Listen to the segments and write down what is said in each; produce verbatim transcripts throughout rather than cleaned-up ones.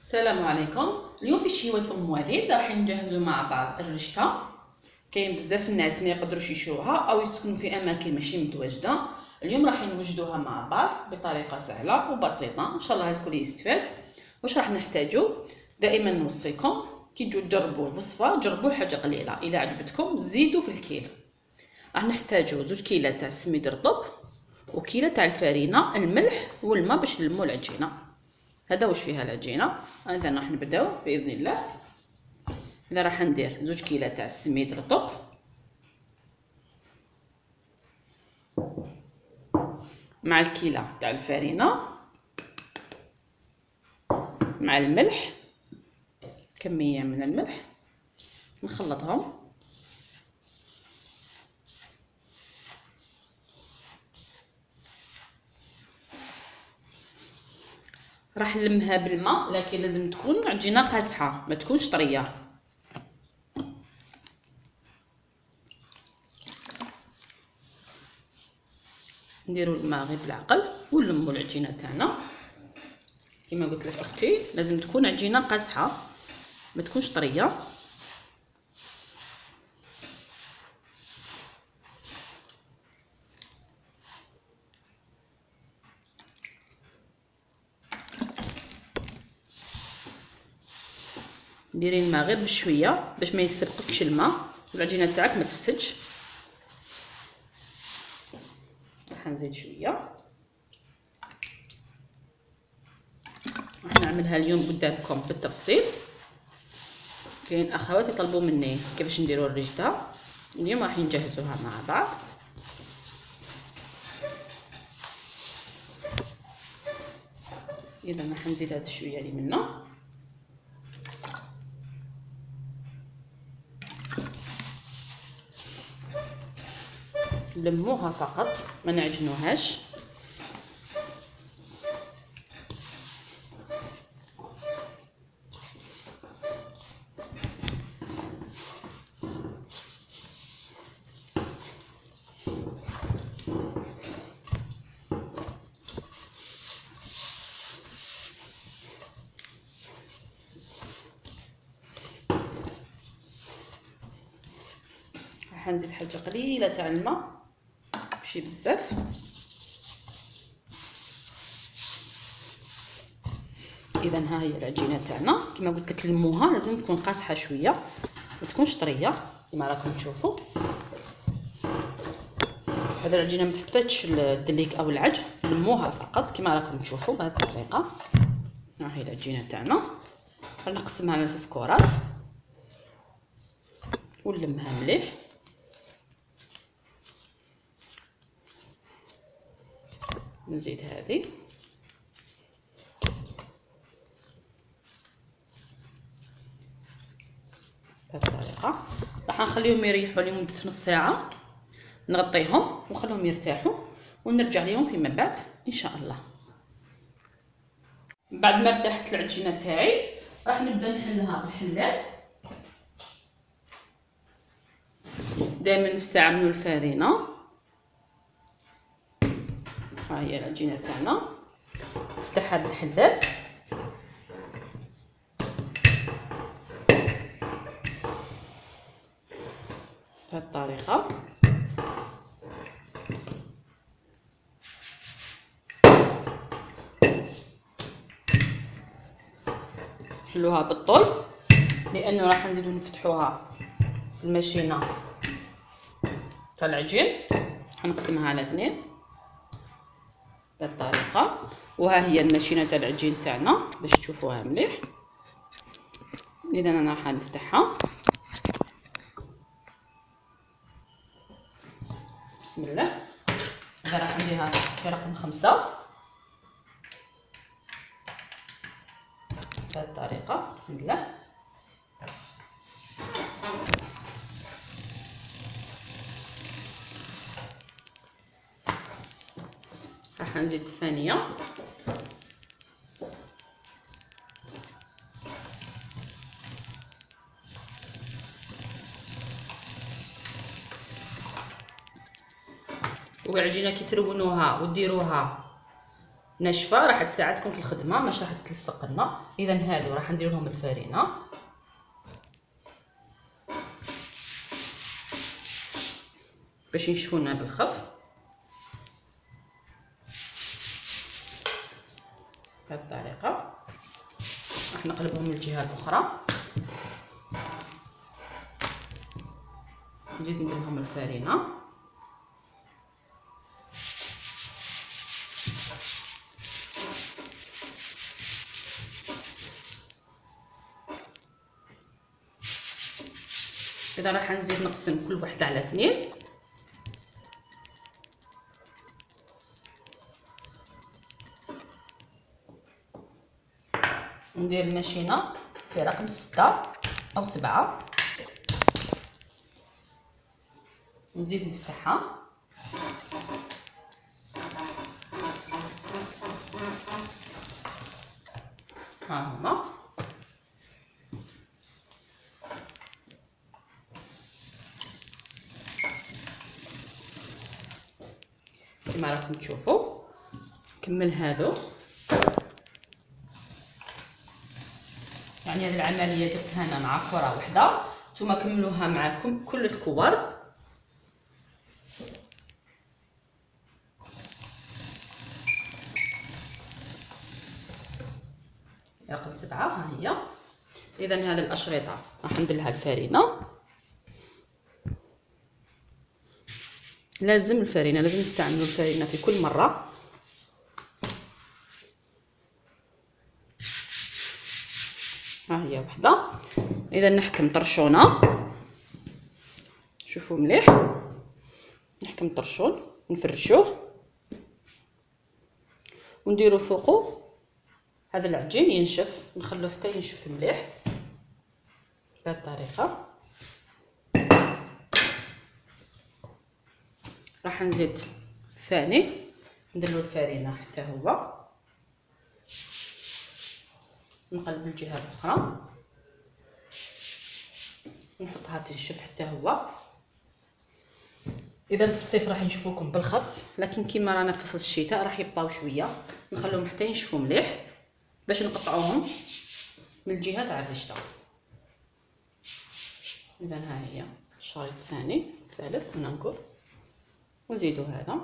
السلام عليكم. اليوم في شيوة ام وليد راح نجهزوا مع بعض الرشته. كاين بزاف الناس ما يقدروش يشوها او يسكنوا في اماكن ماشي متواجده. اليوم راح نوجدوها مع بعض بطريقه سهله وبسيطه، ان شاء الله الكل يستفاد. واش راح نحتاجو؟ دائما نوصيكم كي تجوا تجربوا الوصفه جربوا حاجه قليله، الا عجبتكم زيدوا في الكيل. راح نحتاجو زوج كيلات تاع السميد رطب وكيله تاع الفرينه، الملح والماء باش نلموا العجينه. هذا واش فيها العجينه. اذا راح نبداو باذن الله. انا راح ندير زوج كيلات تاع السميد رطب مع الكيله تاع الفرينه مع الملح، كميه من الملح نخلطهم. راح نلمها بالماء، لكن لازم تكون عجينه قاصحه ما تكونش طريه. نديروا الماء غير بالعقل ونلموا العجينه تاعنا. كما قلت لك اختي لازم تكون عجينه قاصحه ما تكونش طريه. ديري الماء غير بشويه باش ما يسبقكش الماء والعجينه تاعك ما تفسدش. راح نزيد شويه. راح نعملها اليوم قدامكم بالتفصيل. كاين اخوات يطلبوا مني كيفاش نديروا الرجده، اليوم راح نجهزوها مع بعض. اذا راح نزيد هذا الشويه اللي منه. لموها فقط ما نعجنوهاش. راح نزيد حاجه قليله تاع الماء ماشي بزاف. اذا ها هي العجينه تاعنا. كما قلت لك لموها لازم تكون قاصحه شويه ما تكونش طريه كما راكم تشوفوا. هذه العجينه ما تحتاجش الدليك او العجن، لموها فقط كما راكم تشوفوا بهذه الطريقه. ها هي العجينه تاعنا. نقسمها على ثلاث كرات ونلمها مليح. نزيد هذه بهذه الطريقه. راح نخليهم يريحوا لمده نص ساعه، نغطيهم ونخليهم يرتاحوا ونرجع لهم فيما بعد ان شاء الله. بعد ما ارتاحت العجينه تاعي راح نبدا نحلها بالحلال. دائما نستعملوا الفرينه. ها هي العجينه تاعنا. نفتحها بالحلال. بهذه الطريقه. نحلوها بالطول لانه راح نزيدو نفتحوها في الماشينه تاع العجين. حنقسمها على اثنين بهذه الطريقه. وها هي الماشينه تاع العجين تاعنا باش تشوفوها مليح. اذا انا راح نفتحها. بسم الله. هذا راح نديرها في رقم خمسة بهذه الطريقه. بسم الله. راح نزيد الثانيه. والعجينه كي ترونوها وديروها ناشفه راح تساعدكم في الخدمه، مش راح تلصق لنا. اذا هادو راح ندير لهم الفرينه باش ينشفونا بالخف بهذه الطريقه. راح نقلبهم من الجهه الاخرى، نزيد ندير لهم الفرينه. اذا راح نزيد نقسم كل وحده على اثنين، ندير الماشينه في رقم ستة او سبعة، نزيد نفتحها. ها هما كما راكم تشوفوا. نكمل هادو، يعني هذه العمليه درتها انا مع كره واحده، نتوما كملوها معكم كل الكور. رقم سبعة ها هي. اذا هذه الاشرطه راح ندير لها الفرينه. لازم الفرينه، لازم نستعملوا الفرينه في كل مره. ها هي وحده. اذا نحكم طرشونه، شوفوا مليح، نحكم طرشون نفرشوه ونديرو فوقو هذا العجين ينشف، نخلوه حتى ينشف مليح بهذه الطريقه. راح نزيد الثاني نديرلو الفرينه حتى هو، نقلب الجهه الاخرى نحطها تنشف حتى هو. اذا في الصيف راح ينشفوكم بالخف، لكن كيما رانا في فصل الشتاء راح يبطاو شويه، نخلوهم حتى ينشفوا مليح باش نقطعوهم من الجهه تاع الرشته. اذا ها هي الشريط الثاني الثالث وننقل ونزيدو هذا.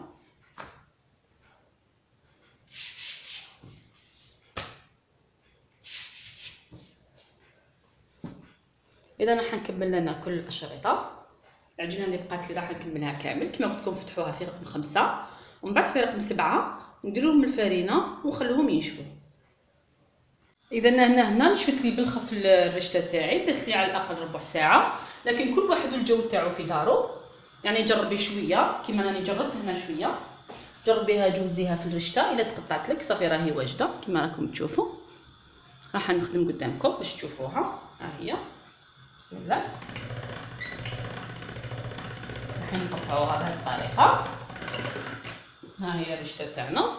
اذا راح نكمل لنا كل الاشرطه. العجينه اللي بقات لي راح نكملها كامل كما قلت لكم. فتحوها في رقم خمسة ومن بعد في رقم سبعة نديروهم الفرينه ونخلوهم ينشفوا. اذا هنا هنا نشفت لي بالخف الرشته تاعي، درت لي على الاقل ربع ساعه، لكن كل واحد والجو تاعو في دارو. يعني جربي شويه كيما راني جربت هنا شويه، جربيها جوزيها في الرشته. الا تقطعت لك صافي راهي واجده كيما راكم تشوفوا. راح نخدم قدامكم باش تشوفوها. ها هي بسم الله. راح نقطعوها بهذه الطريقه. ها هي الرشته تاعنا،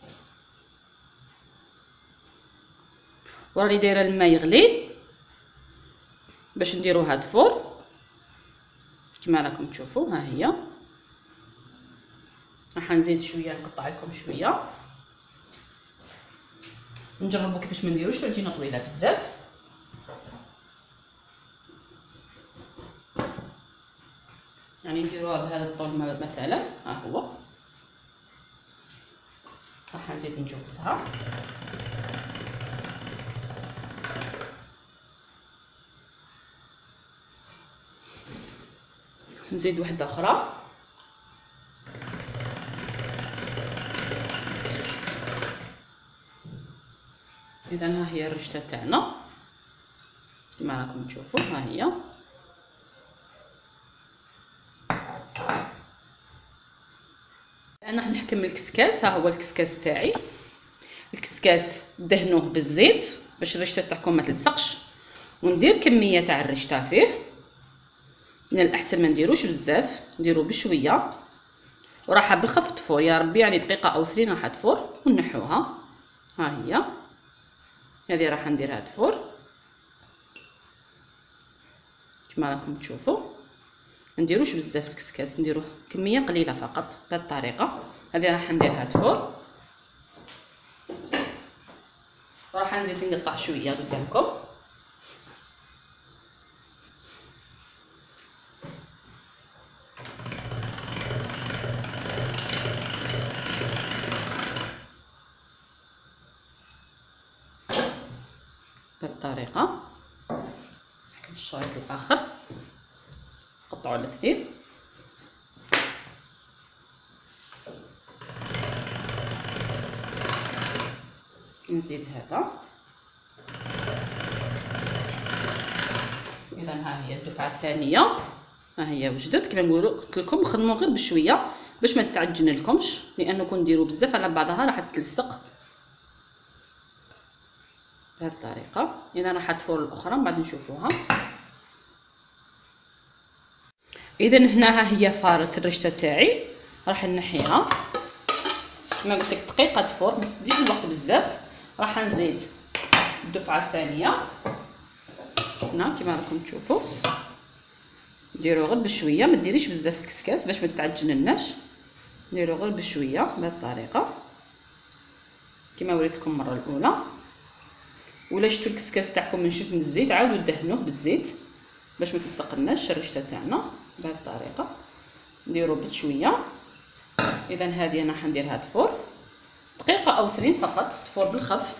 وراني دايره الماء يغلي باش نديرو هاد الفور كما راكم تشوفوا. ها هي راح نزيد شويه، نقطع لكم شويه نجربوا كيفاش ما نديروش العجينه طويله بزاف. يعني نديروها بهذا الطول مثلا. ها هو راح نزيد نجوزها. نزيد واحده اخرى. اذا ها هي الرشته تاعنا كما راكم تشوفوا. ها هي انا راح نحكم الكسكاس. ها هو الكسكاس تاعي. الكسكاس دهنوه بالزيت باش الرشته تاعكم ما تلصقش، وندير كميه تاع الرشته فيه. من الاحسن ما نديروش بزاف، نديرو بشويه وراح بالخف تفور. يا ربي يعني دقيقه او ثلاثين راح تفور ونحوها. ها هي هذه راح نديرها تفور كما راكم تشوفوا. ما نديروش بزاف الكسكاس، نديروه كميه قليله فقط بهذه الطريقه. هذه راح نديرها تفور. راح نزيد نقطع شويه قدامكم. بهذه الطريقه. الشريط الاخر نقطعو على اثنين. نزيد هذا. اذا ها هي الدفعه الثانيه، ها هي وجدت. كما نقولوا قلت لكم خدموا غير بشويه باش ما تعجن لكمش، لانه كون ديروا بزاف على بعضها راح تتلصق بهذه الطريقه. اذا راح تفور الاخرى من بعد نشوفوها. اذا هنا ها هي فارت الرشته تاعي، راح نحيها. كما قلت لك دقيقه تفور، ما تديش الوقت بزاف. راح نزيد الدفعه الثانيه هنا كما راكم تشوفوا. ديروا غير بشويه، ما ديريش بزاف الكسكاس باش ما تعجنناش، ديروا غير بشويه بهذه الطريقه كما وريت لكم المره الاولى. ولا شفتوا الكسكاس تاعكم منشف من الزيت عاودوا دهنوه بالزيت باش ما تلصقناش الرشته تاعنا بهذه الطريقه. نديروا بشويه. اذا هذه انا حنديرها تفور دقيقه او اثنين فقط، تفور بالخف.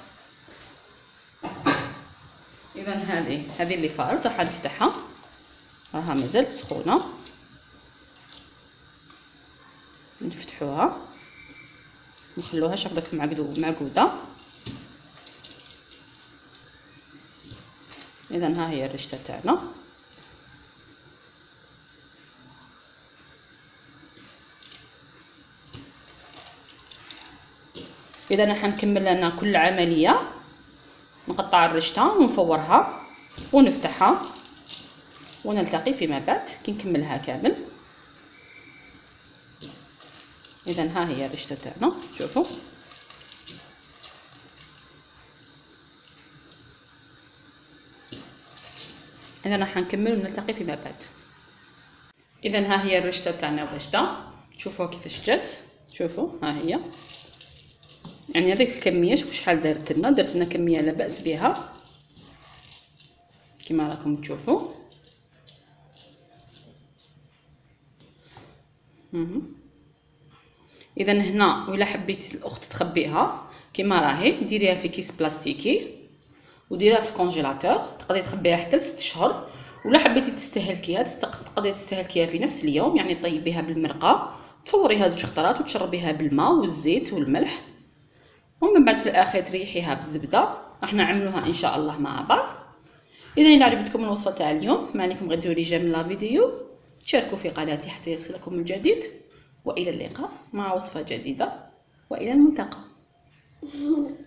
اذا هذه هذه اللي فارت راح نفتحها، راها مازالت سخونه. نفتحوها نخلوهاش هكذاك معقوده. اذا ها هي الرشته تاعنا. اذا راح نكمل لنا كل عمليه، نقطع الرشته ونفورها ونفتحها ونلتقي فيما بعد كي نكملها كامل. اذا ها هي الرشته تاعنا، شوفوا. اذا راح نكمل ونلتقي فيما بعد. اذا ها هي الرشته تاعنا واجده، شوفوا كيفاش جات. شوفوا ها هي، يعني هذيك الكميه شوفوا شحال دارت لنا. درت لنا كميه لا باس بها كما راكم تشوفوا. اذا هنا ولا حبيتي الاخت تخبيها كما راهي، ديريها في كيس بلاستيكي وديريها في الكونجيلاتور، تقدري تخبيها حتى لست شهور. ولا حبيتي تستهلكيها تقدري تستهلكيها في نفس اليوم، يعني طيبيها بالمرقه، تفوريها زوج خطرات وتشربيها بالماء والزيت والملح، ومن بعد في الاخير تريحيها بالزبده. راح نعملوها ان شاء الله مع بعض. اذا الى عجبتكم الوصفه تاع اليوم ما عليكم غير ديروا لي جيم لا فيديو، تشاركوا في قناتي حتى يصلكم الجديد، والى اللقاء مع وصفه جديده، والى الملتقى.